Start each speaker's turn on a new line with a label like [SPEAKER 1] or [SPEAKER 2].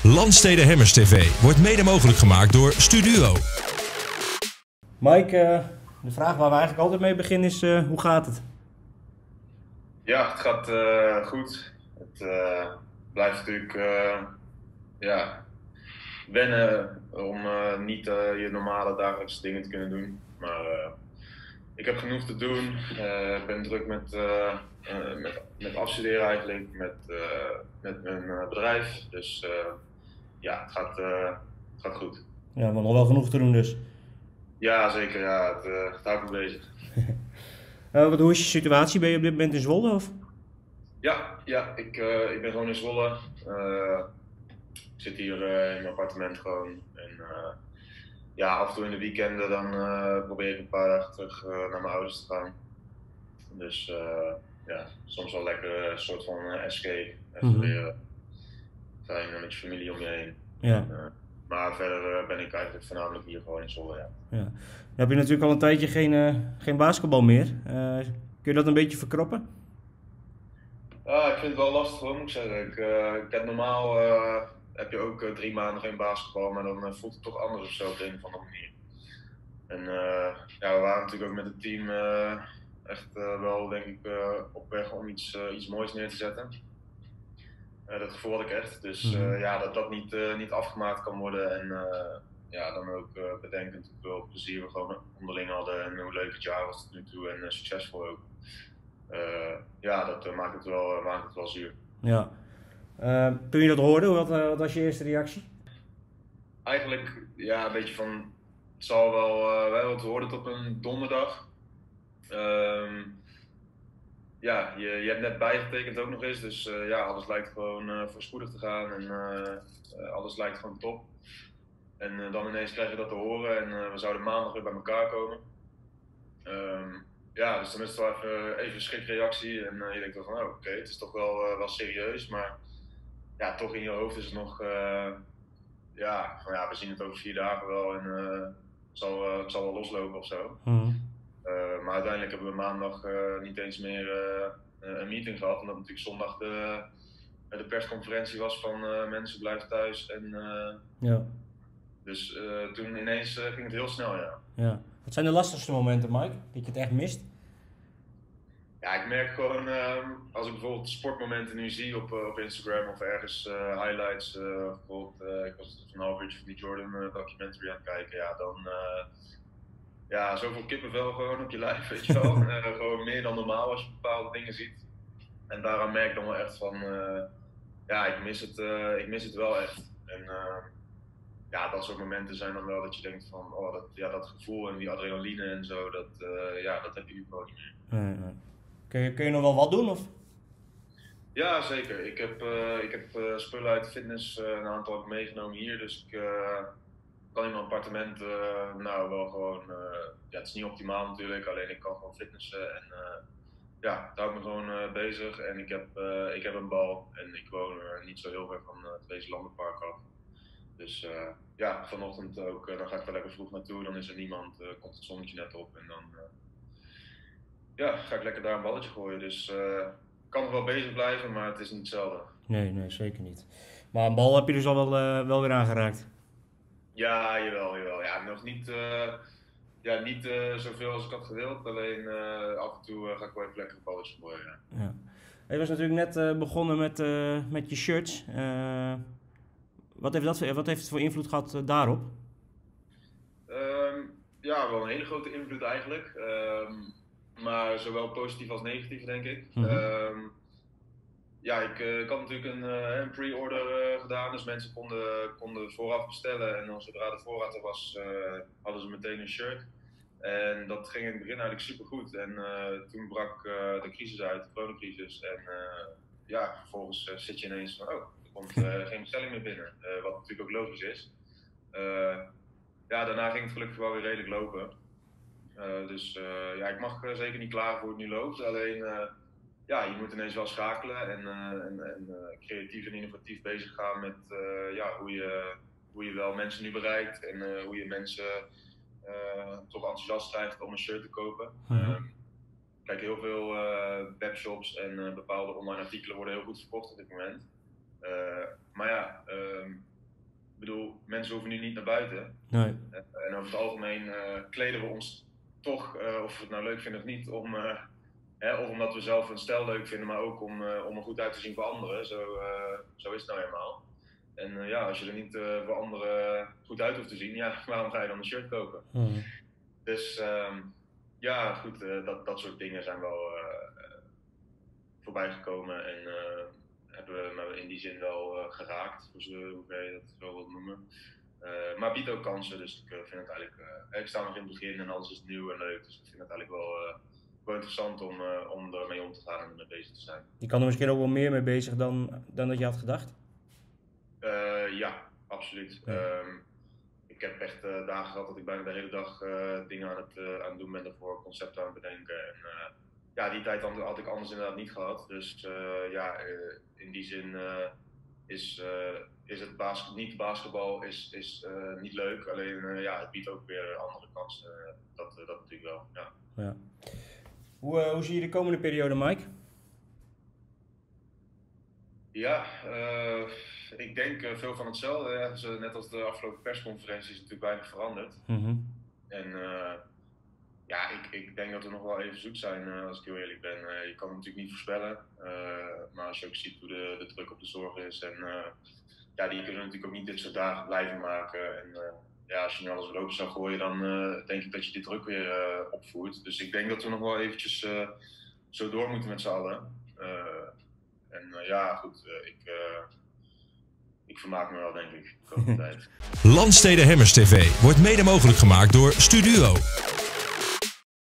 [SPEAKER 1] Landstede Hammers TV wordt mede mogelijk gemaakt door Studuo.
[SPEAKER 2] Mike, de vraag waar we eigenlijk altijd mee beginnen is, hoe gaat het?
[SPEAKER 3] Ja, het gaat goed. Het blijft natuurlijk wennen om niet je normale dagelijkse dingen te kunnen doen. Maar ik heb genoeg te doen. Ik ben druk met afstuderen eigenlijk, met mijn bedrijf. Dus het gaat goed.
[SPEAKER 2] Ja, maar nog wel genoeg te doen dus.
[SPEAKER 3] Ja, zeker. Ja, het houdt me bezig.
[SPEAKER 2] Hoe is je situatie? Ben je op dit moment in Zwolle? Of?
[SPEAKER 3] Ja, ik ben gewoon in Zwolle. Ik zit hier in mijn appartement gewoon. En af en toe in de weekenden dan probeer ik een paar dagen terug naar mijn ouders te gaan. Dus soms wel lekker een soort van escape. Even weer fijn met je familie om je heen.
[SPEAKER 2] Ja.
[SPEAKER 3] Maar verder ben ik eigenlijk voornamelijk hier gewoon in Zwolle, ja.
[SPEAKER 2] Ja. Dan heb je natuurlijk al een tijdje geen basketbal meer. Kun je dat een beetje verkroppen?
[SPEAKER 3] Ik vind het wel lastig hoor, moet ik zeggen. Ik heb normaal heb je ook 3 maanden geen basketbal, maar dan voelt het toch anders of zo op de een of andere manier. En we waren natuurlijk ook met het team echt wel, denk ik, op weg om iets moois neer te zetten. Dat gevoel had ik echt. Dus dat niet afgemaakt kan worden. En dan ook bedenkend hoeveel plezier we gewoon onderling hadden en hoe leuk het jaar was tot nu toe en succesvol ook. Dat maakt het wel zuur.
[SPEAKER 2] Ja. Toen je dat hoorde, wat was je eerste reactie?
[SPEAKER 3] Eigenlijk, een beetje van, het zal wel, wij hebben het hoorden tot een donderdag. Je hebt net bijgetekend ook nog eens, dus alles lijkt gewoon voorspoedig te gaan en alles lijkt gewoon top. En dan ineens krijg je dat te horen en we zouden maandag weer bij elkaar komen. Dus dan is het wel even een schrikreactie en je denkt wel van oké, het is toch wel serieus, maar ja, toch in je hoofd is het nog, we zien het over 4 dagen wel en het zal wel loslopen of zo. Maar uiteindelijk hebben we maandag niet eens meer een meeting gehad, omdat natuurlijk zondag de persconferentie was van mensen blijven thuis. Dus toen ineens ging het heel snel,
[SPEAKER 2] ja. Wat zijn de lastigste momenten, Mike? Dat je het echt mist?
[SPEAKER 3] Ja, ik merk gewoon, als ik bijvoorbeeld sportmomenten nu zie op Instagram of ergens highlights, bijvoorbeeld, ik was een half uurtje van die Jordan documentary aan het kijken, dan zoveel kippenvel gewoon op je lijf, weet je wel. Gewoon meer dan normaal als je bepaalde dingen ziet. En daaraan merk ik dan wel echt van, ik mis het wel echt. En dat soort momenten zijn dan wel dat je denkt van, dat gevoel en die adrenaline en zo, dat heb je nu gewoon niet meer.
[SPEAKER 2] Nee. Kun je nog wel wat doen, of?
[SPEAKER 3] Ja, zeker. Ik heb spullen uit de fitness een aantal meegenomen hier, dus ik kan in mijn appartement wel gewoon, het is niet optimaal natuurlijk, alleen ik kan gewoon fitnessen en het houdt me gewoon bezig en ik heb een bal en ik woon niet zo heel ver van het Weeslandenpark af. Dus vanochtend ook, dan ga ik wel lekker vroeg naartoe, dan is er niemand, komt het zonnetje net op en dan ga ik lekker daar een balletje gooien. Dus ik kan nog wel bezig blijven, maar het is niet hetzelfde.
[SPEAKER 2] Nee, zeker niet. Maar een bal heb je dus al wel weer aangeraakt?
[SPEAKER 3] Ja, jawel. Ja, nog niet, niet zoveel als ik had gewild, alleen af en toe ga ik wel even lekker een balletje gooien.
[SPEAKER 2] Ja. Je was natuurlijk net begonnen met je shirts. Wat heeft het voor invloed gehad daarop?
[SPEAKER 3] Wel een hele grote invloed eigenlijk. Maar zowel positief als negatief, denk ik. Ik had natuurlijk een pre-order gedaan, dus mensen konden vooraf bestellen en dan zodra de voorraad er was, hadden ze meteen een shirt. En dat ging in het begin eigenlijk supergoed. En toen brak de crisis uit, de coronacrisis. En vervolgens zit je ineens van, er komt geen bestelling meer binnen. Wat natuurlijk ook logisch is. Daarna ging het gelukkig wel weer redelijk lopen. Ik mag zeker niet klagen hoe het nu loopt. Alleen, je moet ineens wel schakelen en creatief en innovatief bezig gaan met hoe je wel mensen nu bereikt en hoe je mensen toch enthousiast krijgt om een shirt te kopen. Kijk, heel veel webshops en bepaalde online artikelen worden heel goed verkocht op dit moment. mensen hoeven nu niet naar buiten.
[SPEAKER 2] Nee.
[SPEAKER 3] En over het algemeen kleden we ons toch, of we het nou leuk vinden of niet, of omdat we zelf een stijl leuk vinden, maar ook om er goed uit te zien voor anderen. Zo is het nou eenmaal. En ja, als je er niet voor anderen goed uit hoeft te zien, ja, waarom ga je dan een shirt kopen? Dus ja, goed, dat soort dingen zijn wel voorbij gekomen en hebben we me in die zin wel geraakt, hoe je dat zo wilt noemen. Maar biedt ook kansen, dus ik vind het eigenlijk, ik sta nog in het begin en alles is nieuw en leuk, dus ik vind het eigenlijk wel interessant om ermee om te gaan en ermee bezig te zijn.
[SPEAKER 2] Je kan er misschien ook wel meer mee bezig dan dat je had gedacht?
[SPEAKER 3] Ja, absoluut. Ja. Ik heb echt dagen gehad dat ik bijna de hele dag dingen aan het doen ben, daarvoor concepten aan het bedenken. En ja, die tijd had ik anders inderdaad niet gehad. Dus ja, in die zin is het basketbal is niet leuk. Alleen ja, het biedt ook weer andere kansen. Dat natuurlijk wel, ja.
[SPEAKER 2] Ja. Hoe zie je de komende periode, Mike? Ja,
[SPEAKER 3] ik denk veel van hetzelfde. Net als de afgelopen persconferentie is het natuurlijk weinig veranderd. En ja, ik denk dat we nog wel even zoet zijn, als ik heel eerlijk ben. Je kan het natuurlijk niet voorspellen. Maar als je ook ziet hoe de druk op de zorg is. En ja, die kunnen natuurlijk ook niet dit soort dagen blijven maken. En ja, als je nu alles weer open zou gooien, dan denk ik dat je dit druk weer opvoert. Dus ik denk dat we nog wel eventjes zo door moeten met z'n allen. En ja, goed, ik vermaak me wel, denk ik, de komende tijd.
[SPEAKER 1] Landstede Hammers TV wordt mede mogelijk gemaakt door Studuo.